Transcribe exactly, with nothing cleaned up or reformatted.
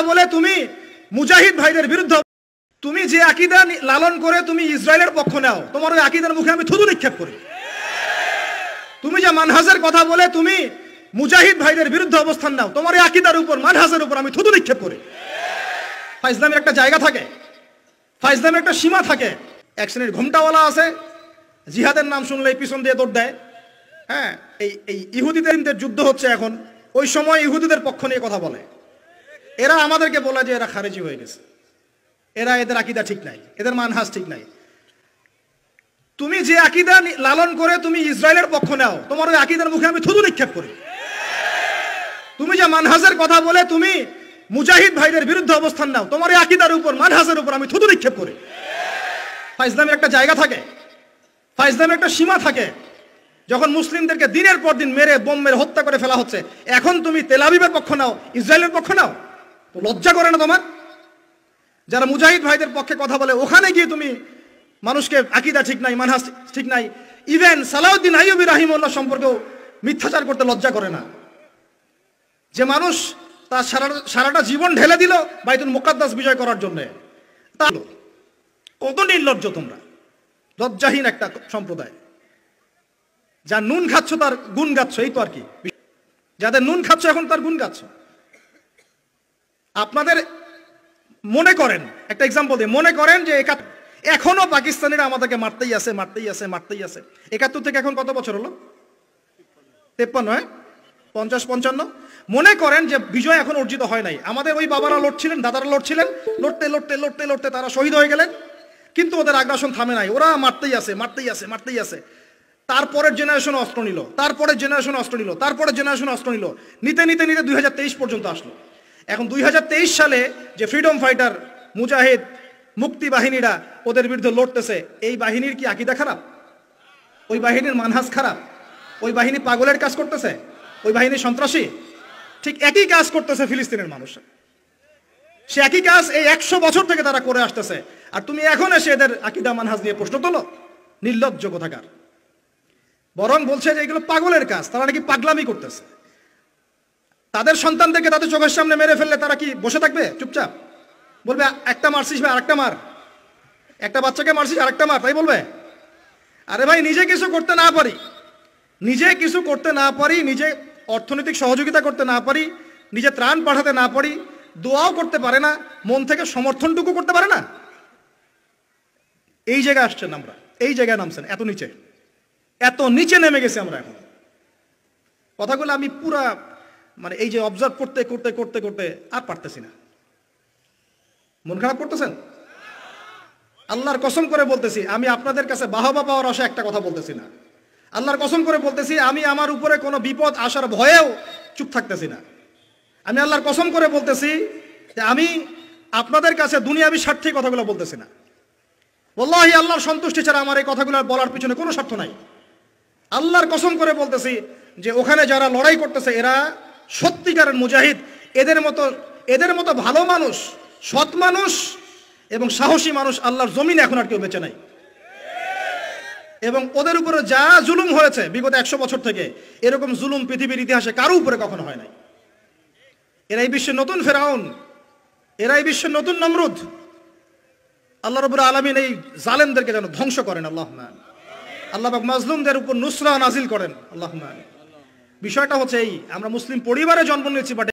বলে তুমি মুজাহিদ ভাইদের বিরুদ্ধে, তুমি যে আকীদা লালন করে তুমি ইসরায়েলের পক্ষ নাও, তোমার ওই আকীদার মুখে আমি থুতু নিক্ষেপ করি। তুমি যে মানহাজের কথা বলে তুমি মুজাহিদ ভাইদের বিরুদ্ধে অবস্থান নাও, তোমার ওই আকীদার উপর মানহাজের উপর আমি থুতু নিক্ষেপ করি। ফাইজলামের একটা জায়গা থাকে, ফাইজলামের একটা সীমা থাকে। এক শ্রেণীর ঘোমটাওয়ালা আছে, জিহাদের নাম শুনলেই পিছন দিয়ে দৌড় দেয়। হ্যাঁ, এই এই ইহুদিদের যুদ্ধ হচ্ছে এখন, ওই সময় ইহুদিদের পক্ষ নিয়ে কথা বলে। এরা আমাদেরকে বলে যে এরা খারেজি হয়ে গেছে, এরা এদের আকীদা ঠিক নাই, এদের মানহাজ ঠিক নাই। তুমি যে আকীদা লালন করে তুমি ইসরায়েলের পক্ষ নাও, তোমার ওই আকীদার মুখে আমি থুতু নিক্ষেপ করি। তুমি যে মানহাজের কথা বলে তুমি মুজাহিদ ভাইদের বিরুদ্ধে অবস্থান নাও, তোমার ওই আকীদার উপর মানহাজের উপর আমি থুতু নিক্ষেপ করি। ফাইজলামের একটা জায়গা থাকে, ফাইজলামের একটা সীমা থাকে। যখন মুসলিমদেরকে দিনের পর দিন মেরে বোম মেরে হত্যা করে ফেলা হচ্ছে, এখন তুমি তেল আবিবের পক্ষ নাও, ইসরায়েলের পক্ষ নাও, তো লজ্জা করে না তোমার? যারা মুজাহিদ ভাইদের পক্ষে কথা বলে ওখানে গিয়ে তুমি মানুষকে আকীদা ঠিক নাই, মানহাজ ঠিক নাই, ইভেন সালাউদ্দিন আইয়ুবী রাহিমাহুল্লাহ সম্পর্কেও মিথ্যাচার করতে লজ্জা করে না? যে মানুষ তার সারা সারাটা জীবন ঢেলে দিল বাইতুল মুকাদ্দাস বিজয় করার জন্য। কত নির্লজ্জ তোমরা, লজ্জাহীন একটা সম্প্রদায়। যা নুন খাচ্ছ তার গুণ গাচ্ছ, এই তো আর কি। যাদের নুন খাচ্ছ এখন তার গুণ গাচ্ছ। আপনাদের মনে করেন, একটা এক্সাম্পল দিই, মনে করেন যে এখনো পাকিস্তানিরা আমাদেরকে মারতেই আছে মারতেই আছে মারতেই আছে। একাত্তর থেকে এখন কত বছর হলো? তেপ্পান্ন, হ্যাঁ, পঞ্চাশ পঞ্চান্ন। মনে করেন যে বিজয় এখন অর্জিত হয় নাই। আমাদের ওই বাবারা লড়ছিলেন, দাদারা লড়ছিলেন, লড়তে লড়তে লড়তে লড়তে তারা শহীদ হয়ে গেলেন, কিন্তু ওদের আগ্রাসন থামে নাই। ওরা মারতেই আছে মারতেই আছে মারতেই আছে। তারপরের জেনারেশন অস্ত্র নিল, তারপরের জেনারেশন অস্ত্র নিল, তারপরের জেনারেশন অস্ত্র নিল, নিতে নিতে নিতে দুই হাজার তেইশ পর্যন্ত আসলো। এখন দুই হাজার তেইশ সালে যে ফ্রিডম ফাইটার মুজাহিদ মুক্তি বাহিনীরা ওদের বিরুদ্ধে লড়তেছে, এই বাহিনীর কি আকীদা খারাপ? ওই বাহিনীর মানহাজ খারাপ? ওই বাহিনী পাগলের কাজ করতেছে? ওই বাহিনী সন্ত্রাসী? ঠিক একই কাজ করতেছে ফিলিস্তিনের মানুষ। সে একই কাজ এই একশো বছর থেকে তারা করে আসতেছে, আর তুমি এখন এসে এদের আকীদা মানহাজ নিয়ে প্রশ্ন তোলো? নির্লজ্জ কোথাকার। বরং বলছে যে এগুলো পাগলের কাজ, তারা নাকি পাগলামি করতেছে। তাদের সন্তানদেরকে তাদের চোখের সামনে মেরে ফেললে তারা কি বসে থাকবে চুপচাপ? বলবে একটা মারছিস ভাই আরেকটা মার, একটা বাচ্চাকে মারছিস আরেকটা মার, তাই বলবে? আরে ভাই, নিজে কিছু করতে না পারি, নিজে কিছু করতে না পারি, নিজে অর্থনৈতিক সহযোগিতা করতে না পারি, নিজে ত্রাণ পাঠাতে না পারি, দোয়াও করতে পারে না, মন থেকে সমর্থনটুকু করতে পারে না, এই জায়গায় আসছেন আমরা, এই জায়গায় নামছেন, এত নিচে, এত নিচে নেমে গেছে আমরা এখন। কথাগুলো আমি পুরা মানে এই যে অবজার্ভ করতে করতে করতে করতে আর পারতেছি না। মন খারাপ করতেছেন? আল্লাহর কসম করে বলতেছি, আমি আপনাদের কাছে বাহবা পাওয়ার আশা একটা কথা বলতেছি না। আল্লাহর কসম করে বলতেছি, আমি আমার উপরে কোনো বিপদ আসার ভয়েও চুপ থাকতেছি না। আমি আল্লাহর কসম করে বলতেছি যে আমি আপনাদের কাছে দুনিয়াবি স্বার্থে কথাগুলো বলতেছি না। ওয়াল্লাহি আল্লাহর সন্তুষ্টি ছাড়া আমার এই কথাগুলো বলার পিছনে কোনো স্বার্থ নাই। আল্লাহর কসম করে বলতেছি যে ওখানে যারা লড়াই করতেছে এরা সত্যিকারের মুজাহিদ। এদের মতো এদের মতো ভালো মানুষ, সৎ মানুষ এবং সাহসী মানুষ আল্লাহর জমিনে এখন আর কেউ বেঁচে নাই। এবং ওদের উপরে যা জুলুম হয়েছে বিগত একশো বছর থেকে, এরকম জুলুম পৃথিবীর ইতিহাসে কারো উপরে কখনো হয় নাই। এরাই বিশ্বের নতুন ফেরাউন, এরাই বিশ্বের নতুন নমরুদ। আল্লাহ রাব্বুল আলামিন এই জালেমদেরকে যেন ধ্বংস করেন। আল্লাহুম্মা আল্লাহ পাক মাজলুমদের উপর নুসরা নাজিল করেন। আল্লাহুম্মা। বিষয়টা হচ্ছে এই, আমরা মুসলিম পরিবারে জন্ম নিয়েছি, বাট